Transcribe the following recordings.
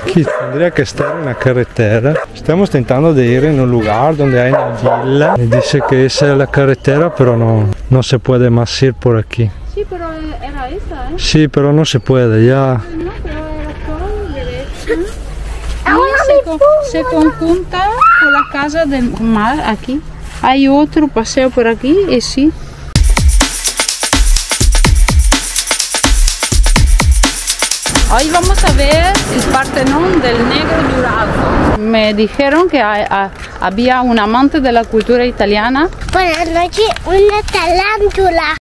Aquí tendría que estar una carretera. Estamos intentando de ir en un lugar donde hay una villa. Me dice que esa es la carretera, pero no se puede más ir por aquí. Sí, pero era esa, ¿eh? Sí, pero no se puede, ya. No, pero era todo derecho. Se conjunta con la casa del mar aquí. Hay otro paseo por aquí y sí. Hoy vamos a ver el Partenón del Negro Dorado. Me dijeron que había un amante de la cultura italiana. Buenas noches, una tarántula.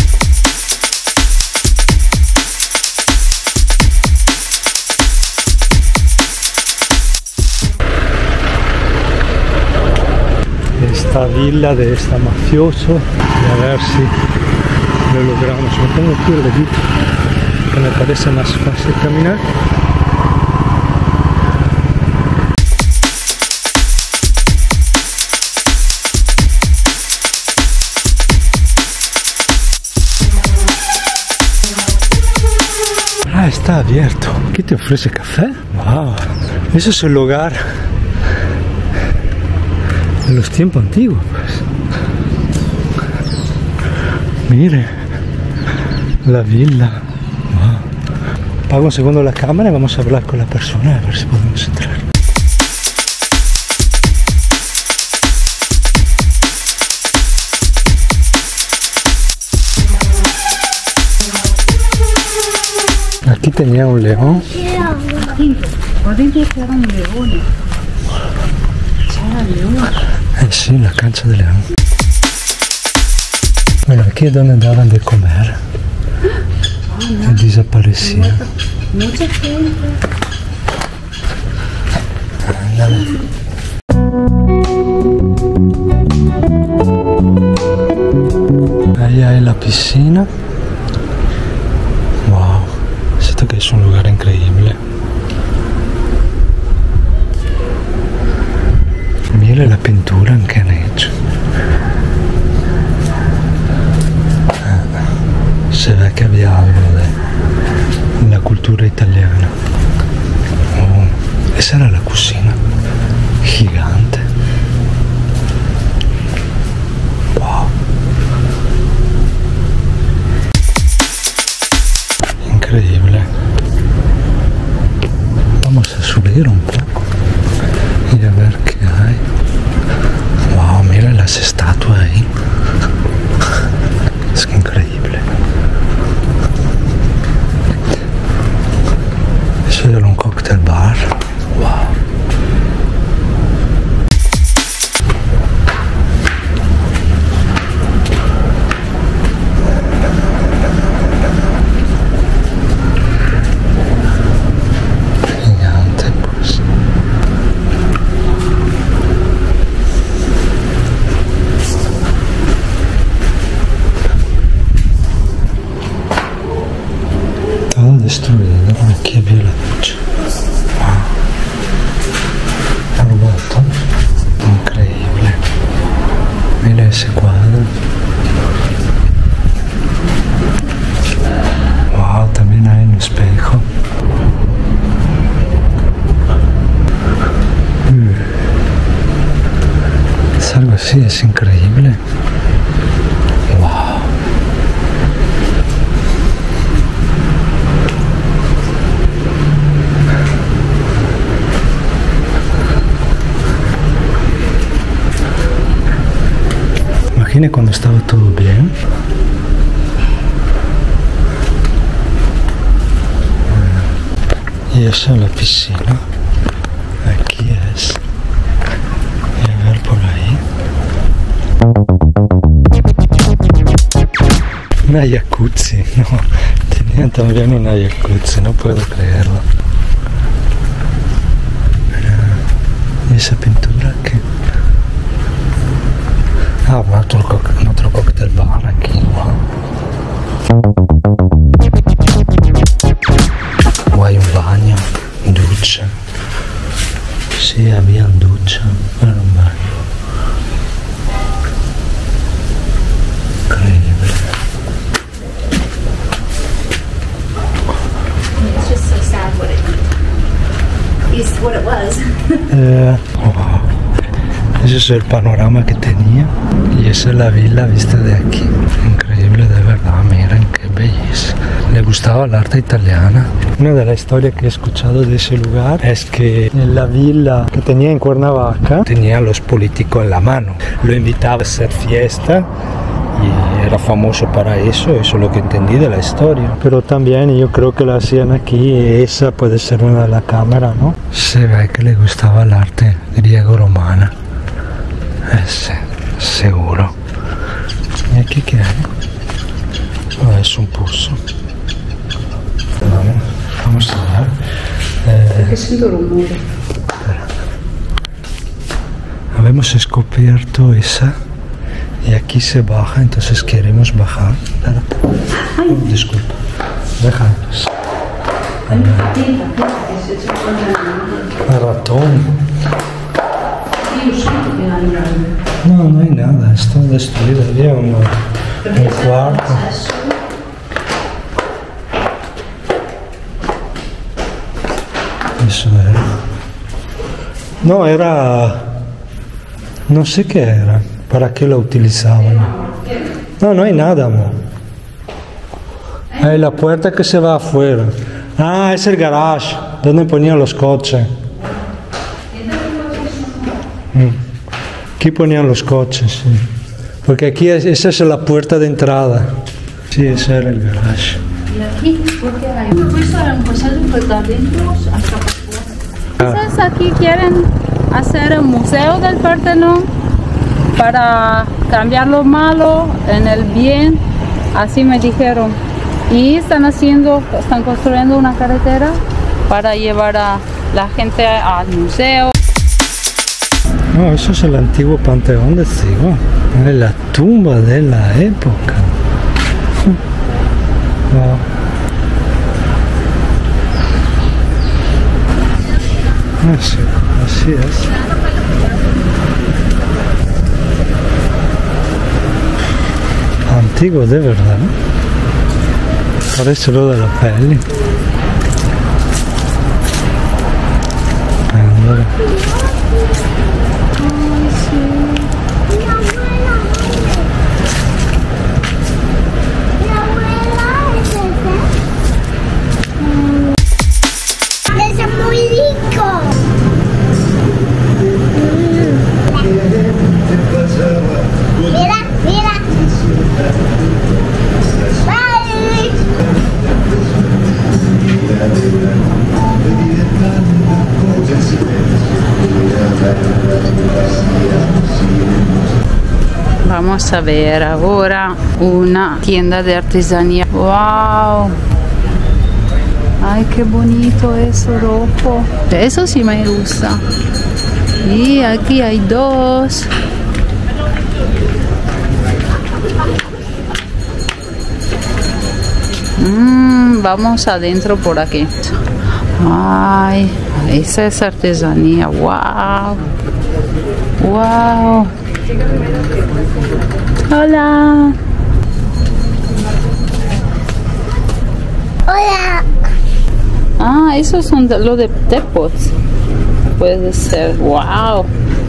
Esta villa de esta mafioso, y a ver si lo logramos. Me pongo aquí el dedito, que me parece más fácil caminar. Ah, está abierto. Aquí te ofrece café. Wow, eso es el lugar en los tiempos antiguos, pues. Mire la villa. Wow. Apago un segundo la cámara y vamos a hablar con la persona a ver si podemos entrar. Aquí tenía un león. Sí, la cancha de león. Bueno, aquí es donde daban de comer. Y desaparecía. Mucha gente. Ándale. Ahí hay la piscina. Wow, esto que es un lugar increíble. Mira la pintura que han hecho. Se ve que había algo de la cultura italiana. Oh, esa era la cocina. Gigante. Wow. Increíble. Vamos a subir un poco y a ver qué hay. Wow, mira las estatuas ahí. Es increíble. Eso era un cocktail bar. Wow. Gigante, pues. Todo destruido, aquí había la ducha. Wow. Roboto. Increíble. Mira ese cuadro. Wow, también hay un espejo. Es algo así, es increíble. Wow. Imagine cuando estaba todo bien. Y esa es la piscina. Aquí es. Y a ver por ahí. Una jacuzzi, no. Tenían también una jacuzzi, no puedo creerlo. ¿Y esa pintura qué? Ah, un otro cocktail bar aquí. Wow, hay un baño, ducha. Sí, había ducha, era un baño. Increíble. It's just so sad what it is what it was. Wow. Ese es el panorama que tenía y esa es la villa vista de aquí. Increíble de verdad, miren qué belleza. Le gustaba el arte italiana. Una de las historias que he escuchado de ese lugar es que en la villa que tenía en Cuernavaca tenía a los políticos en la mano. Lo invitaba a hacer fiesta y era famoso para eso es lo que entendí de la historia. Pero también yo creo que lo hacían aquí y esa puede ser una de la cámara, ¿no? Se ve que le gustaba el arte griego-romana. Ese, seguro. ¿Y aquí qué hay? Oh, es un pozo. Vamos a ver. ¿Qué siento rumor? Habemos descubierto esa y aquí se baja, entonces queremos bajar. Oh, disculpa, déjanos. El ratón. No, no hay nada, está destruido. Había un cuarto. Eso era. No, era. No sé qué era. ¿Para qué lo utilizaban? No, no hay nada, amor. Hay la puerta que se va afuera. Ah, es el garage, donde ponían los coches. Aquí ponían los coches, sí. Porque aquí esa es la puerta de entrada. Sí, ese era el garage. ¿Y aquí? ¿Por qué hay? Pues para empezar por adentro hasta por fuera. Entonces aquí quieren hacer el museo del Partenón para cambiar lo malo en el bien, así me dijeron. Y están construyendo una carretera para llevar a la gente al museo. No, eso es el antiguo Panteón de Sigo. Es la tumba de la época. Wow. Así es. Antiguo de verdad. Parece lo de la peli. Allora. Vamos a ver ahora una tienda de artesanía. ¡Wow! ¡Ay, qué bonito eso rojo! Eso sí me gusta. Y aquí hay dos. Vamos adentro por aquí. ¡Ay! Esa es artesanía. ¡Wow! ¡Wow! Hola. Hola. Ah, esos son lo de tepots. Puede ser. Wow.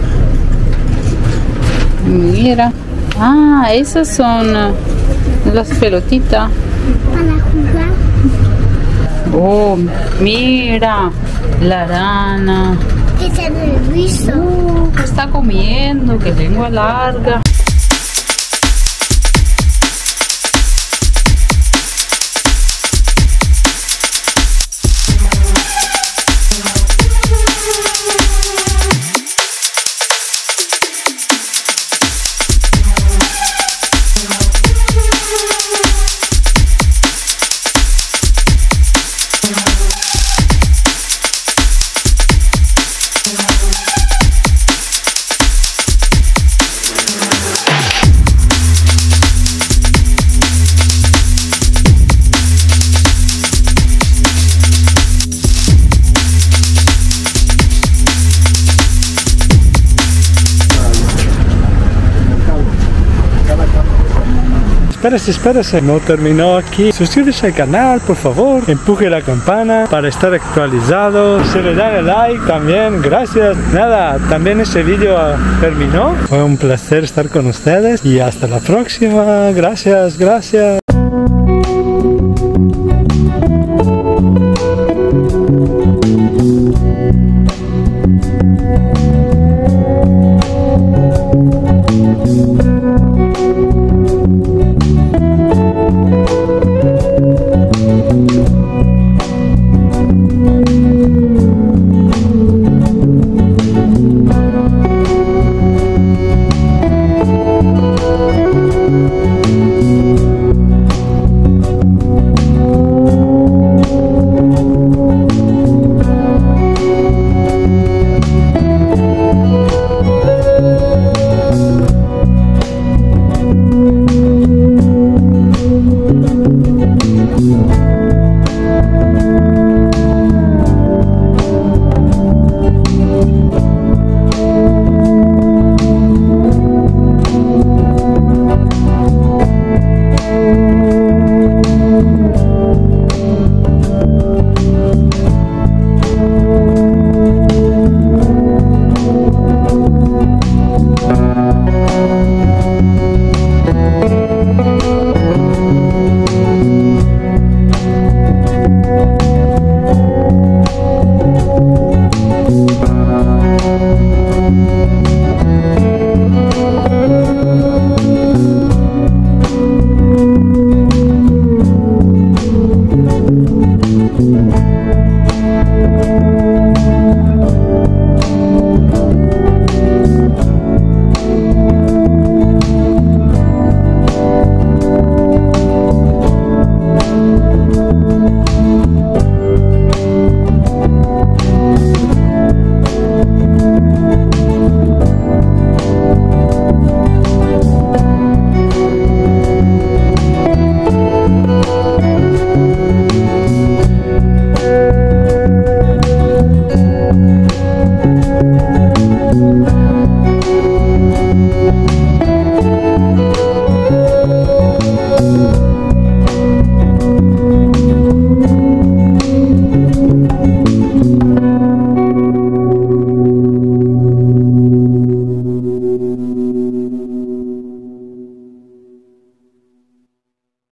Mira. Ah, esas son las pelotitas. Para jugar. Oh, mira. La rana. ¿Qué es el viso? ¿Qué está comiendo? Qué lengua larga. espérese, no terminó aquí. Suscríbase al canal, por favor, empuje la campana para estar actualizado, se le da el like también, gracias. Nada, también ese vídeo terminó, fue un placer estar con ustedes y hasta la próxima, gracias.